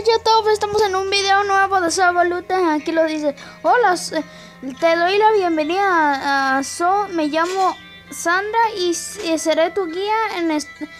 YouTube, estamos en un video nuevo de Soevolution. Aquí lo dice: hola, te doy la bienvenida a me llamo Sandra y seré tu guía en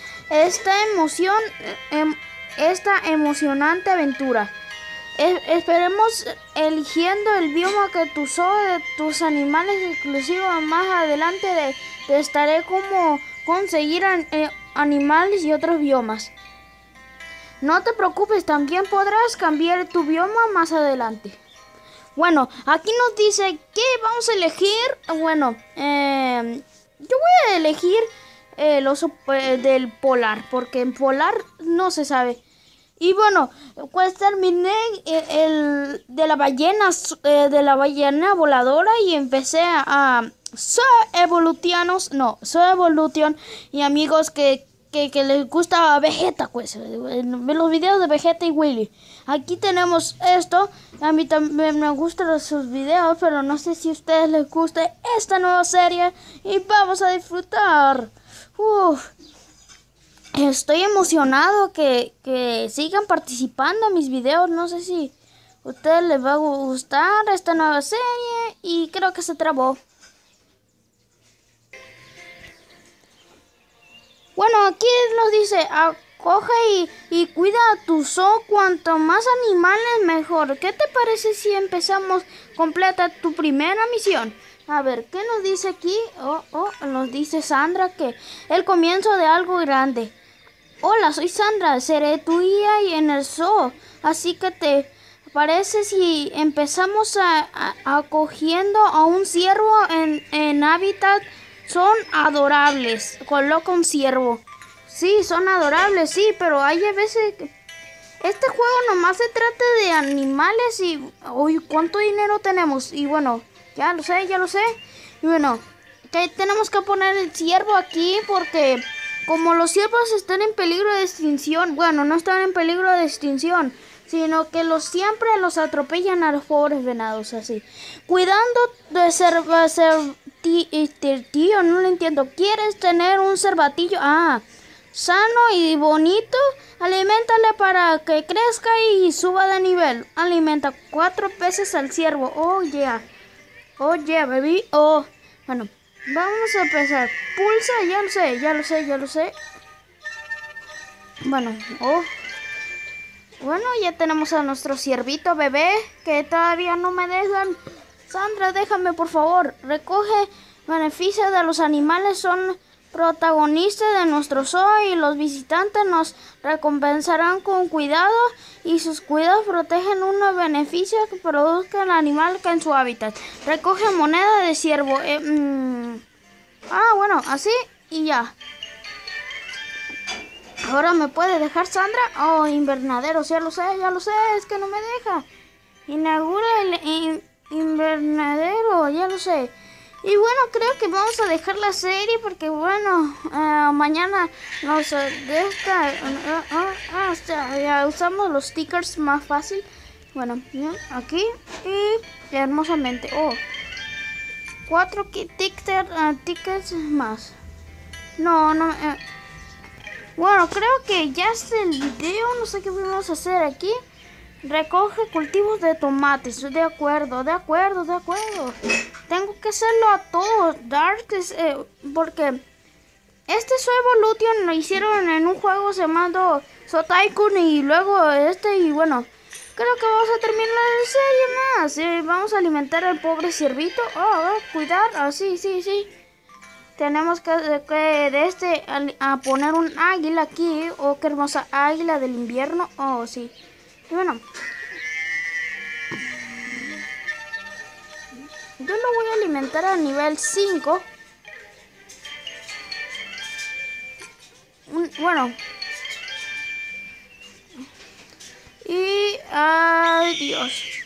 esta emocionante aventura. Esperemos eligiendo el bioma que tu de tus animales exclusivos. Más adelante te estaré como conseguir animales y otros biomas. No te preocupes, también podrás cambiar tu bioma más adelante. Bueno, aquí nos dice que vamos a elegir. Bueno, yo voy a elegir el oso del polar, porque en polar no se sabe. Y bueno, pues terminé el de la ballena voladora y empecé a Soevolution y amigos que les gusta Vegeta, pues los videos de Vegeta y Willy. Aquí tenemos esto. A mí también me gustan sus videos, pero no sé si a ustedes les guste esta nueva serie y vamos a disfrutar. Estoy emocionado que sigan participando en mis videos. No sé si a ustedes les va a gustar esta nueva serie y creo que se trabó. Bueno, aquí nos dice: acoge y cuida a tu zoo. Cuanto más animales, mejor. ¿Qué te parece si empezamos? Completa tu primera misión. A ver, ¿qué nos dice aquí? Nos dice Sandra que el comienzo de algo grande. Hola, soy Sandra, seré tu guía y en el zoo. Así que te parece si empezamos acogiendo a un ciervo en hábitat. Son adorables. Coloca un ciervo. Sí, son adorables, sí, pero hay a veces que este juego nomás se trata de animales y... uy, ¿cuánto dinero tenemos? Y bueno, ya lo sé. Y bueno, que tenemos que poner el ciervo aquí porque como los ciervos están en peligro de extinción, bueno, no están en peligro de extinción, sino que siempre los atropellan a los pobres venados así. Cuidando de tío, no lo entiendo. ¿Quieres tener un cervatillo? Sano y bonito. Aliméntale para que crezca y suba de nivel. Alimenta 4 veces al ciervo. Oh yeah, baby. Bueno, vamos a empezar. Pulsa, ya lo sé. Bueno, bueno, ya tenemos a nuestro ciervito bebé, que todavía no me dejan. Sandra, déjame por favor. Recoge beneficios de los animales, son protagonistas de nuestro zoo y los visitantes nos recompensarán con cuidado y sus cuidados protegen unos beneficios que produzca el animal que en su hábitat. Recoge moneda de ciervo. Bueno, así y ya. Ahora me puede dejar Sandra. Invernaderos, ya lo sé, es que no me deja. Inaugura el invernadero, ya lo sé. Y bueno, creo que vamos a dejar la serie porque bueno, mañana nos ya usamos los stickers más fácil. Bueno, aquí y hermosamente. 4 tickets más. Bueno, creo que ya es el video. No sé qué vamos a hacer aquí. Recoge cultivos de tomates. De acuerdo. Tengo que hacerlo a todos. Porque este Soevolution lo hicieron en un juego llamado Zoo Tycoon. Y luego y bueno, creo que vamos a terminar la serie más. Vamos a alimentar al pobre ciervito. Cuidar. Sí. Tenemos que a poner un águila aquí. Qué hermosa águila del invierno. Sí. Y bueno, yo lo voy a alimentar a nivel 5. Bueno. Y adiós.